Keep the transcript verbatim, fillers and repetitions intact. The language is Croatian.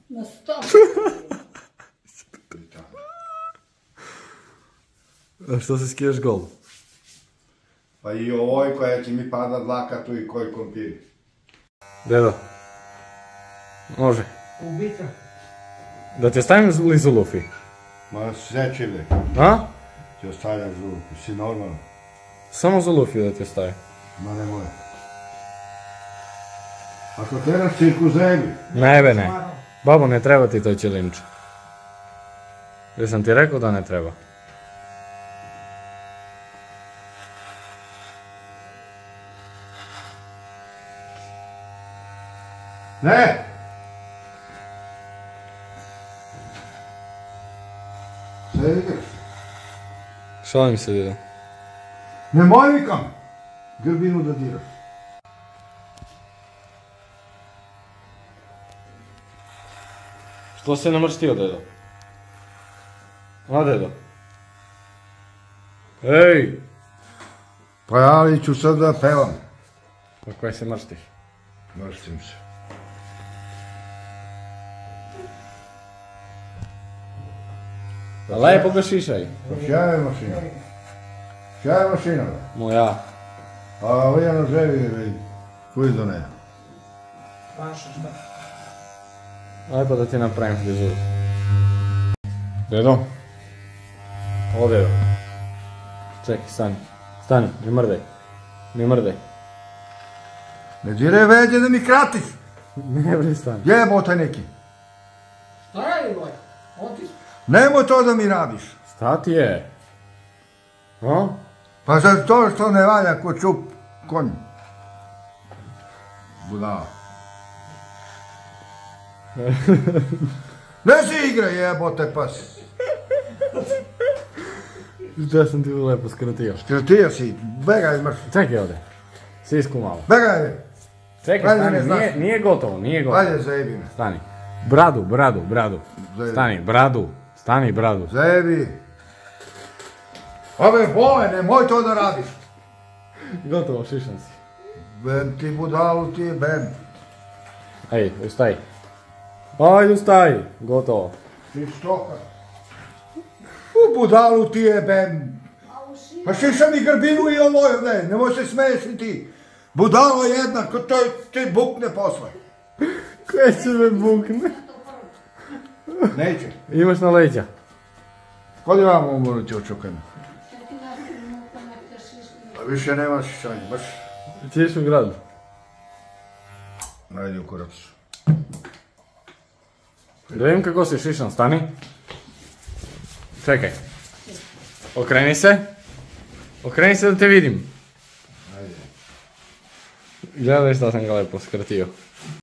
Na sto. A što se skiješ gol? Pa i ovoj koja će mi padat dlaka tu i koji kompiri. Dedo. Može. Ubica. Da te stavim li zulufi? Ma seći bre. A? Ti ostavljam zulupi, si normalno. Samo zulufi da te stavim. Ma nemoj. Ako teraš cirku zebi. Ne be ne. Babo, ne treba ti to ćelimče. Jer sam ti rekao da ne treba. Ne! Sve igraš. Šalim se, djedo. Nemoj vikam! Grbinu da diraš. Što se namrštio, dedo? A, dedo? Ej! Pa ja li ću sad da pevam. Pa kaj se mrštiš? Mrstim se. A lepo ga šišaj. Pa šta je mašina? Šta je mašina? Moja. A ovo je na ževi, vidi. Kuj do ne. Vaša šta? Aj pa da ti napravim frizuru. Dedo? O, dedo. Čekaj, stani. Stani, ne mrdaj. Ne mrdaj. Ne diraj veđe da mi kratiš. Ne bre, stani. Jebote neki. Šta je ovaj? Otis. Nemoj to da mi radiš. Šta ti je? A? Pa za to što ne valja ko čup konj. Budala. Ne si igra jebote pas. Šta sam ti lepo skratio? Skratio si, begaj mrš. Čekaj ovdje. Sisku malo. Begaj. Čekaj, Ajde, stani, ne znaš. nije, nije gotovo, nije gotovo. Ajde zajebi me. Stani. Bradu, bradu, bradu. Zajebi. Stani, bradu. Stani, bradu. Zajebi. Ove bole, nemoj to da radiš. Gotovo, šišan si. Ben ti budalu ti je ben. Ej, ustaj. Ajde, ustaj. Gotovo. Ti štoka. U budalu ti je ben. Pa šišam i grbinu i ovo ovdje, nemoj se smešiti. Budalo jedna, ko to ti bukne posle. Koje će me bukne? Neće. Imaš na leđa. Kod imamo umoru ti očukajmo? Pa više nema šišanja, baš. Čiješ u gradu? Najdi u koracu. Da vidim kako si šišan, stani. Čekaj. Okreni se. Okreni se da te vidim. Ajde. Gledaj šta sam ga lepo skratio.